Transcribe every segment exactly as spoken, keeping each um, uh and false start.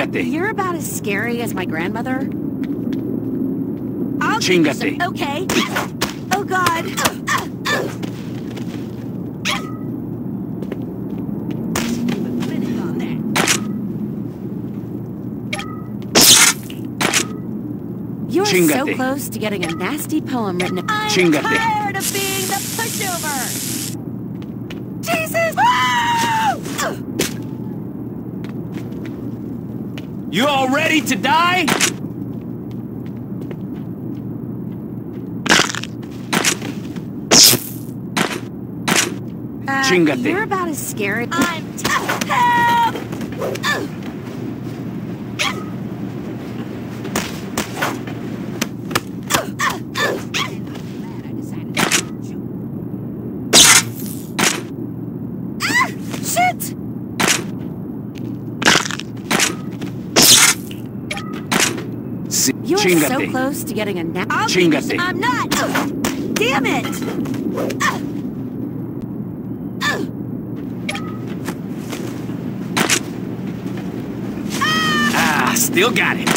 Chingate. You're about as scary as my grandmother. I'll Chingate. Okay. Oh God. You're Chingate. so close to getting a nasty poem written. I'm Chingate. tired of being the pushover. Jesus! Ah! You all ready to die? Uh, Chingate. You're about as scary. I'm tough. Help! Shit! You're Chingate. so close to getting a nap. Chingate. I'm not. Damn it! Ah, still got it.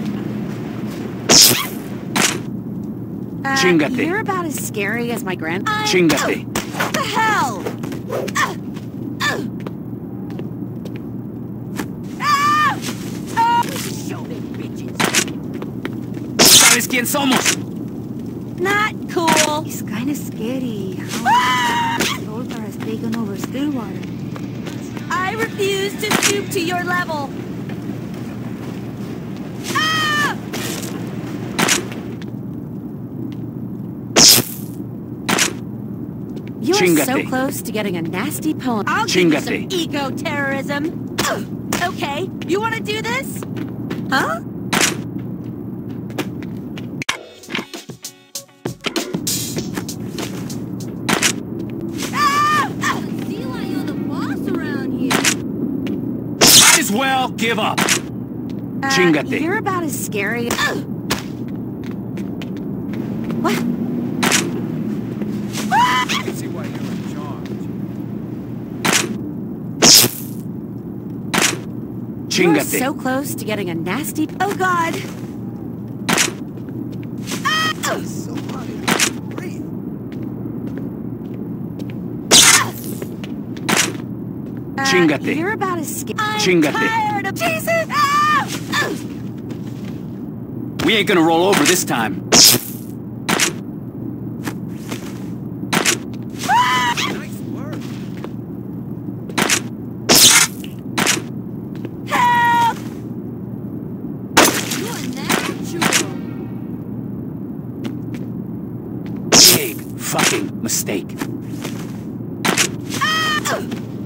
Uh, Chingate. You're about as scary as my grand. Chingate. What the hell? Ah! Show me, bitches. ¿Sabes quién somos? Not cool. It's kind of scary Ah! how Zoltar has taken over Stillwater. I refuse to stoop to your level. Ah! You're Chingate. so close to getting a nasty poem. I'll give you some Chingate. eco-terrorism. Okay, you want to do this? Huh? Ah! Ah! See why you're the boss around here. Might as well give up. Uh, Chingate. You're about as scary. Ah! What? Ah! I can see why you're in charge. You're Chingate. so close to getting a nasty. Oh God! Ah! Ah! So hot in breathe. Uh, Chingate. You're about as scary. I'm Chingate. tired of Jesus. Ah! Ah! We ain't gonna roll over this time. Nice work. Help! You're natural. Big fucking mistake. Ah!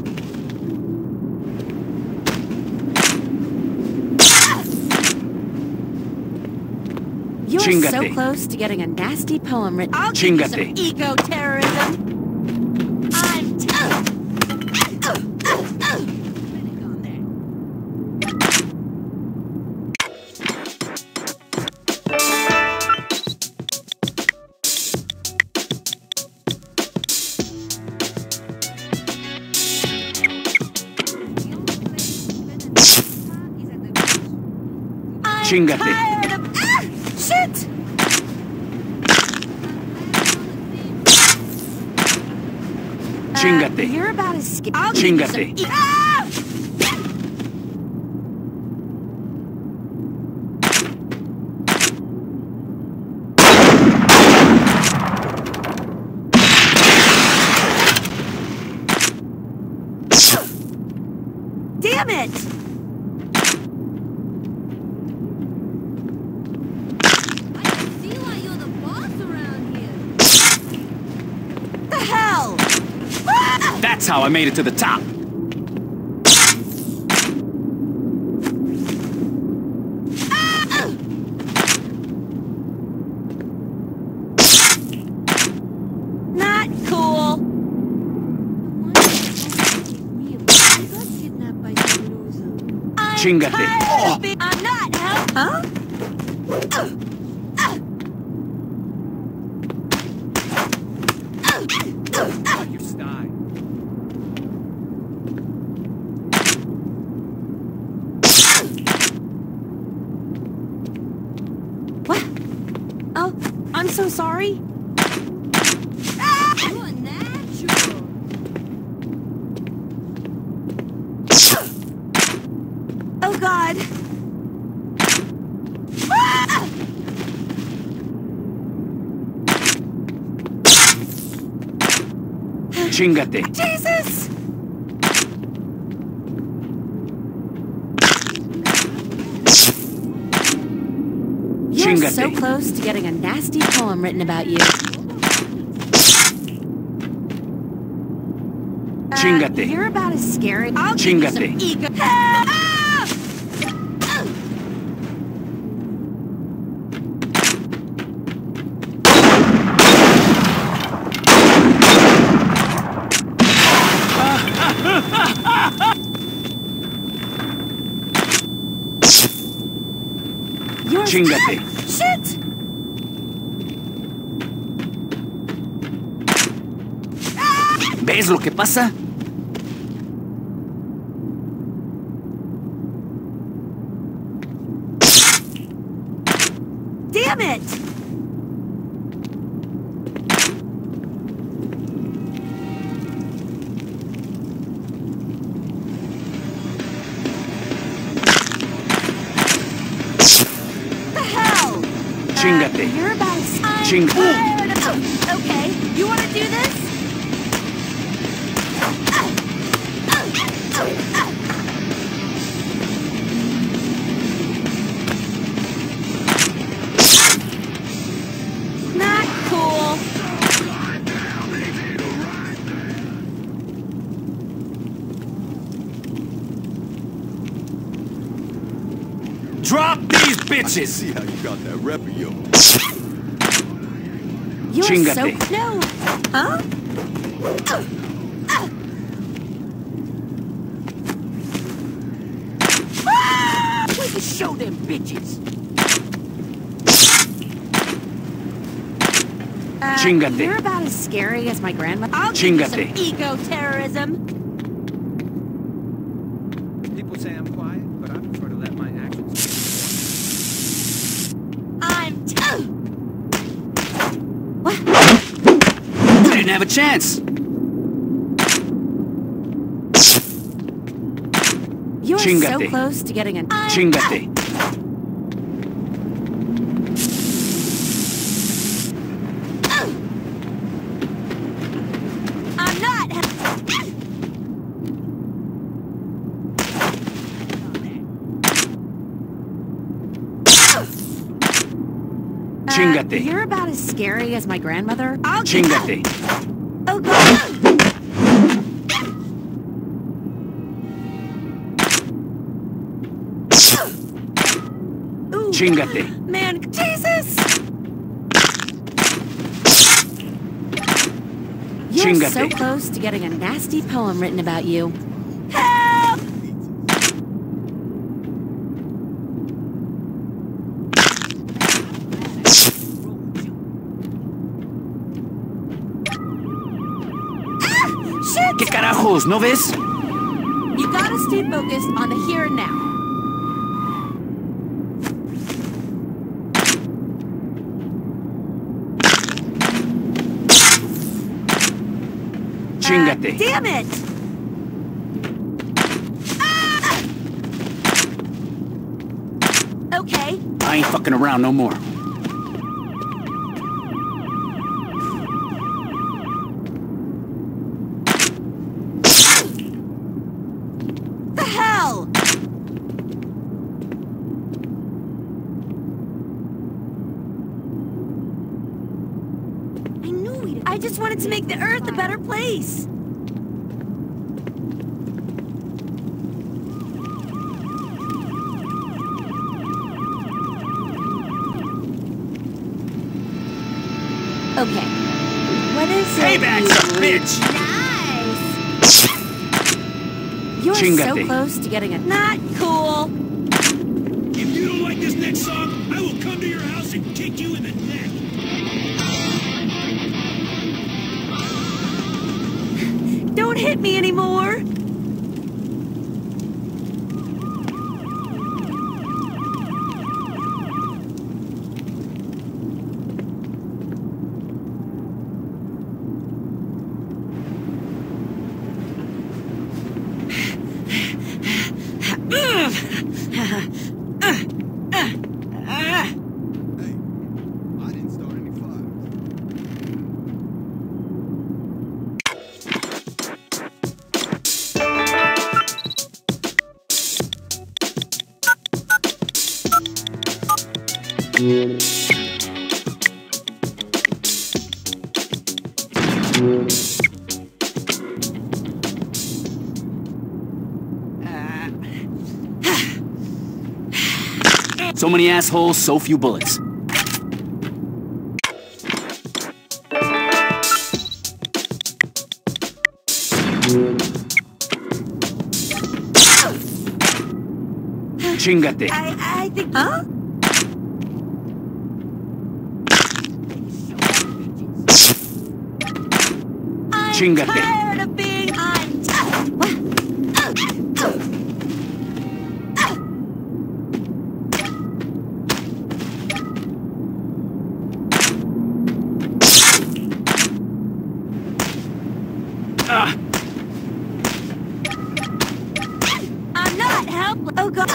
You're Chingate. so close to getting a nasty poem written. I'll give you some Chingate. eco-terrorism. I'm tough. I'm Chingate. tired of. Ah! Shit! Chingate. Uh, you're about as scary. I'll Chingate. give you some. E- ah! Damn it! I can see why you're the boss around here. The hell? Ah! That's how I made it to the top. Ah! Not cool. I got kidnapped by some loser. I'm Chingate. tired Oh. of being- I'm not help. Huh? Ah! Ah! Ah! Ah! Like your style. I'm so sorry. You're a natural. Oh God. Ah! Chingate. Jesus! You're Chingate. so close to getting a nasty poem written about you. Uh, Chingate. You're about as scary. I'll give you some Chingate. ego. Ah! You're Chingate. Shit! ¿Ves lo que pasa? Damn it! The hell? Chingate. Uh, you're about as... I'm Chingate. tired of- Oh, okay, you want to do this? Not cool. Drop these bitches! See how you got that rep of yours. You're Chingate. so... No. Huh? Ah! We can show them bitches. Uh, Chingate. You're about as scary as my grandmother. I'll give you some Chingate. eco-terrorism. People say I'm quiet, but I prefer to let my actions speak I'm... T- what? You didn't have a chance! You're so Chingate. close to getting a... Chingate. I'm not... Uh, Chingate. You're about as scary as my grandmother. I'll give- Chingate. Oh God! Ooh, Chingate. man, Jesus! You're so Chingate. close to getting a nasty poem written about you. Help! Ah! Shit! ¿Qué carajos? ¿No ves? You gotta stay focused on the here and now. Chingate. Uh, damn it! Ah! Okay. I ain't fucking around no more. The hell? I knew we'd... I just wanted to make the Earth a better place. Okay. What is it? Payback's a you- bitch! Nice. You're so Chingate. close to getting a... Not cool. If you don't like this next song, I will come to your house and kick you in the neck. Don't hit me anymore. So many assholes, so few bullets. Chingate. I, I think... Huh? I'm Chingate. tired of being... I'm tired... What? Ah. I'm not helpless. Oh, God.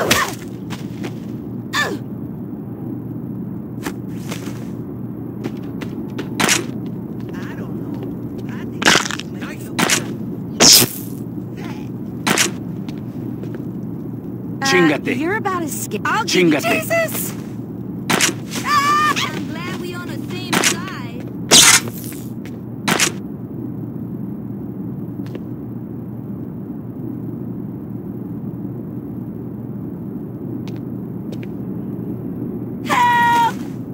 I don't know. I think that's nice. Chingate. Uh, you're about as scared. I'll give you Chingate. Jesus! Ah! I'm glad we on the same side. Help!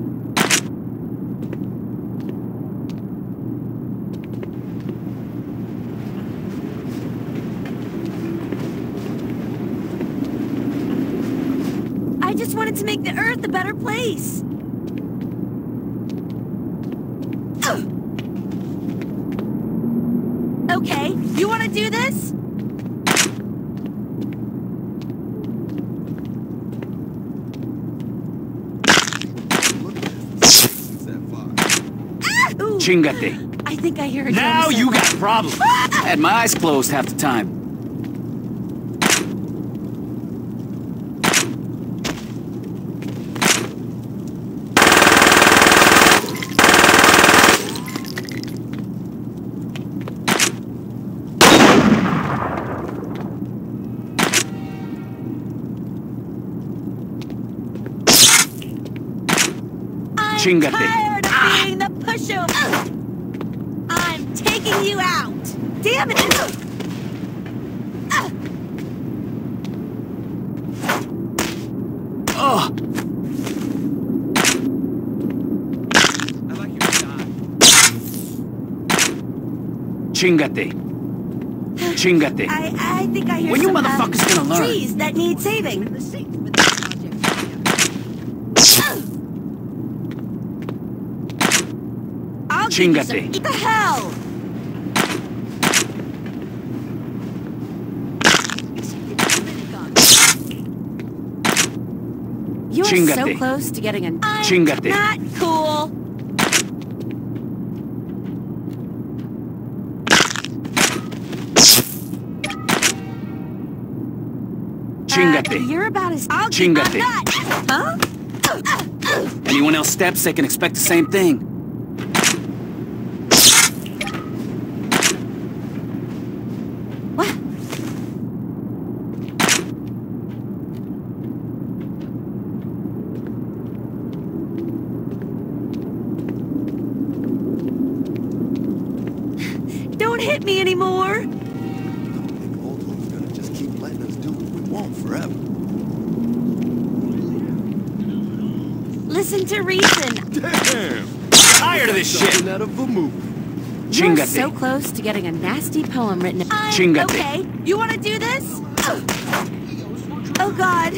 I just wanted to make the Earth a better place. Okay, you want to do this? Ah! Ooh, Chingate. I think I hear a Now drum you set. got problems. I had my eyes closed half the time. I'm Chingate. tired of being the pushover. I'm taking you out. Damn it! Oh, I like your shot. chingate. Chingate. I I think I hear When you some, uh, motherfuckers gonna learn? trees that need saving. In the seat with this project. I'll give you some. Chingate. What the hell? You're so Chingate. close to getting an. I'm Chingate. not cool. Chingate. Uh, you're about as. I'll Chingate. I'm not. Huh? Anyone else steps, they can expect the same thing. What? Don't hit me anymore. I think Old Hope's gonna just keep letting us do what we want forever. Listen to reason. Damn! Tired of this shit. Something out of a movie. You're Chingate. so close to getting a nasty poem written. I'm Chingate. okay. You want to do this? Oh God.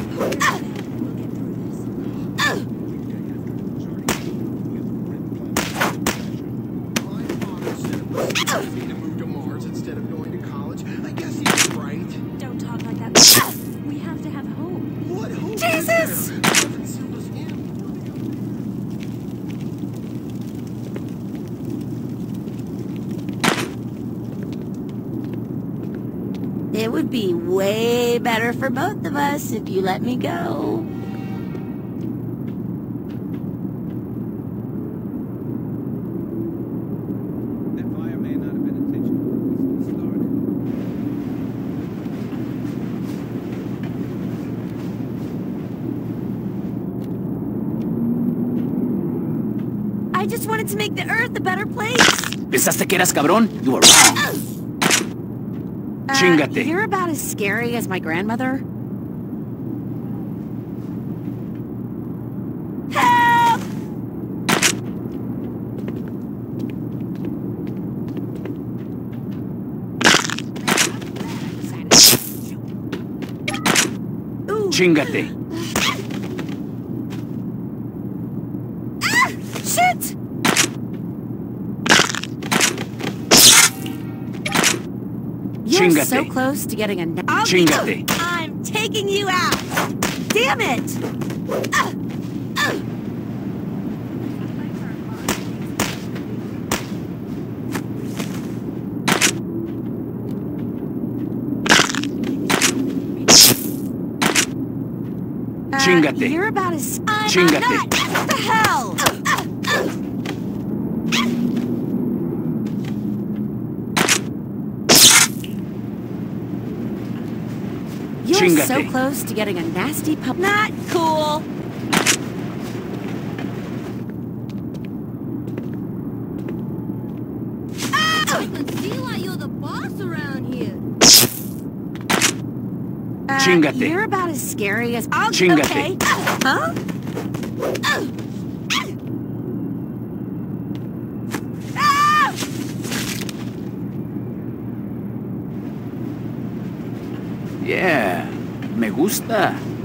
Me to move to Mars instead of going to college. I guess he's right. Don't talk like that. We have to have hope. What hope Jesus! is there? Nothing seals us in. It would be way better for both of us if you let me go. That fire may not have been intentional. It started. I just wanted to make the Earth a better place. ¿Pensaste que eras cabrón? You were wrong. Uh, Chíngate. You're about as scary as my grandmother. Help! Ooh. Chíngate. Ah! Shit! You're Chíngate. so close to getting a... I'll Chíngate. I'm taking you out! Damn it! Ah! Ah! Uh, Chíngate. You're about as... I'm Chíngate. not! What the hell? You're Chíngate. so close to getting a nasty pup. Not cool. I can see why you're the boss around here. Uh, Chíngate. You're about as scary as... I'll... Chíngate. Okay. Huh? Ah! Yeah. Me gusta.